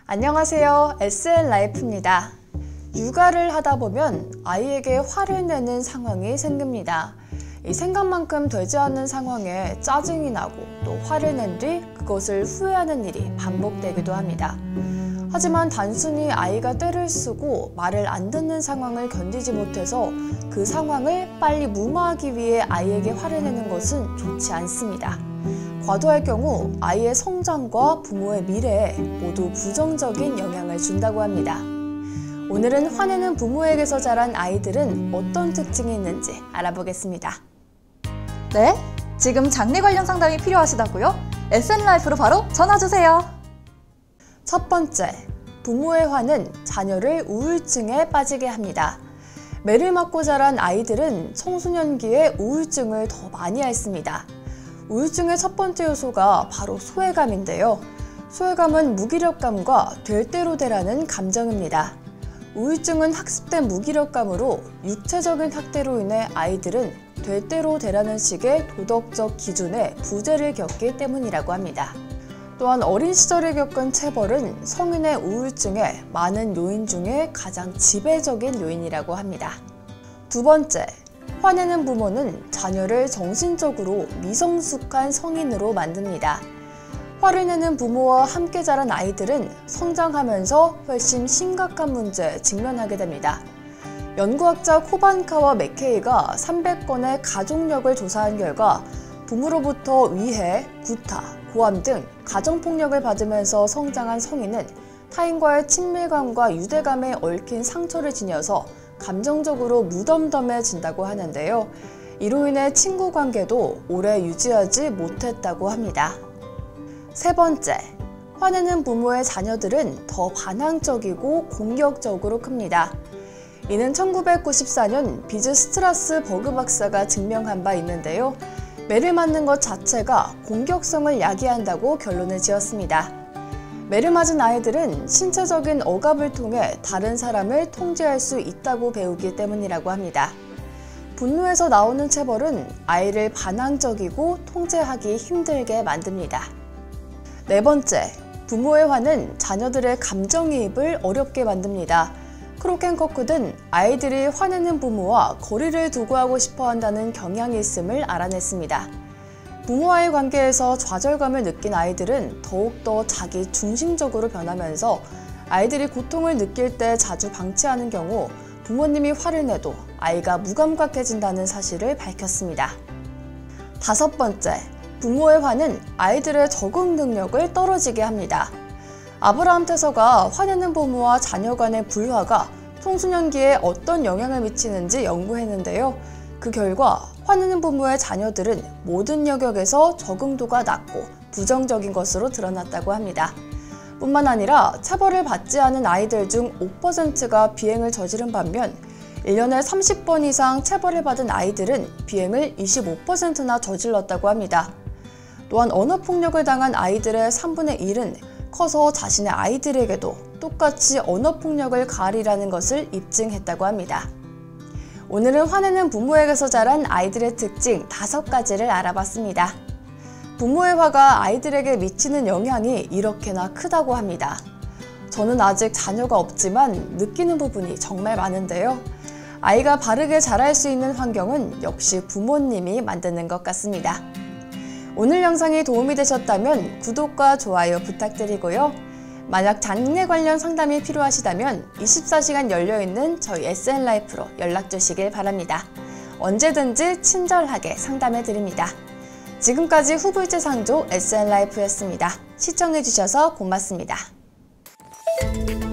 안녕하세요. SN라이프입니다. 육아를 하다 보면 아이에게 화를 내는 상황이 생깁니다. 이 생각만큼 되지 않는 상황에 짜증이 나고 또 화를 낸 뒤 그것을 후회하는 일이 반복되기도 합니다. 하지만 단순히 아이가 떼를 쓰고 말을 안 듣는 상황을 견디지 못해서 그 상황을 빨리 무마하기 위해 아이에게 화를 내는 것은 좋지 않습니다. 과도할 경우 아이의 성장과 부모의 미래에 모두 부정적인 영향을 준다고 합니다. 오늘은 화내는 부모에게서 자란 아이들은 어떤 특징이 있는지 알아보겠습니다. 네? 지금 장래 관련 상담이 필요하시다고요? SN라이프로 바로 전화주세요. 첫 번째, 부모의 화는 자녀를 우울증에 빠지게 합니다. 매를 맞고 자란 아이들은 청소년기에 우울증을 더 많이 앓습니다. 우울증의 첫 번째 요소가 바로 소외감인데요. 소외감은 무기력감과 될 대로 되라는 감정입니다. 우울증은 학습된 무기력감으로 육체적인 학대로 인해 아이들은 될 대로 되라는 식의 도덕적 기준에 부재를 겪기 때문이라고 합니다. 또한 어린 시절에 겪은 체벌은 성인의 우울증의 많은 요인 중에 가장 지배적인 요인이라고 합니다. 두 번째, 화내는 부모는 자녀를 정신적으로 미성숙한 성인으로 만듭니다. 화를 내는 부모와 함께 자란 아이들은 성장하면서 훨씬 심각한 문제에 직면하게 됩니다. 연구학자 코반카와 맥케이가 300건의 가족력을 조사한 결과 부모로부터 위해, 구타, 고함 등 가정폭력을 받으면서 성장한 성인은 타인과의 친밀감과 유대감에 얽힌 상처를 지녀서 감정적으로 무덤덤해진다고 하는데요. 이로 인해 친구 관계도 오래 유지하지 못했다고 합니다. 세 번째, 화내는 부모의 자녀들은 더 반항적이고 공격적으로 큽니다. 이는 1994년 비즈 스트라스버그 박사가 증명한 바 있는데요. 매를 맞는 것 자체가 공격성을 야기한다고 결론을 지었습니다. 매를 맞은 아이들은 신체적인 억압을 통해 다른 사람을 통제할 수 있다고 배우기 때문이라고 합니다. 분노에서 나오는 체벌은 아이를 반항적이고 통제하기 힘들게 만듭니다. 네 번째, 부모의 화는 자녀들의 감정이입을 어렵게 만듭니다. 크로켄커크는 아이들이 화내는 부모와 거리를 두고 하고 싶어 한다는 경향이 있음을 알아냈습니다. 부모와의 관계에서 좌절감을 느낀 아이들은 더욱더 자기 중심적으로 변하면서 아이들이 고통을 느낄 때 자주 방치하는 경우 부모님이 화를 내도 아이가 무감각해진다는 사실을 밝혔습니다. 다섯 번째, 부모의 화는 아이들의 적응 능력을 떨어지게 합니다. 아브라함 태서가 화내는 부모와 자녀 간의 불화가 청소년기에 어떤 영향을 미치는지 연구했는데요. 그 결과 화내는 부모의 자녀들은 모든 영역에서 적응도가 낮고 부정적인 것으로 드러났다고 합니다. 뿐만 아니라 체벌을 받지 않은 아이들 중 5%가 비행을 저지른 반면 1년에 30번 이상 체벌을 받은 아이들은 비행을 25%나 저질렀다고 합니다. 또한 언어폭력을 당한 아이들의 3분의 1은 커서 자신의 아이들에게도 똑같이 언어폭력을 가하리라는 것을 입증했다고 합니다. 오늘은 화내는 부모에게서 자란 아이들의 특징 5가지를 알아봤습니다. 부모의 화가 아이들에게 미치는 영향이 이렇게나 크다고 합니다. 저는 아직 자녀가 없지만 느끼는 부분이 정말 많은데요. 아이가 바르게 자랄 수 있는 환경은 역시 부모님이 만드는 것 같습니다. 오늘 영상이 도움이 되셨다면 구독과 좋아요 부탁드리고요. 만약 장래 관련 상담이 필요하시다면 24시간 열려있는 저희 SN라이프로 연락주시길 바랍니다. 언제든지 친절하게 상담해드립니다. 지금까지 후불제 상조 SN라이프였습니다. 시청해주셔서 고맙습니다.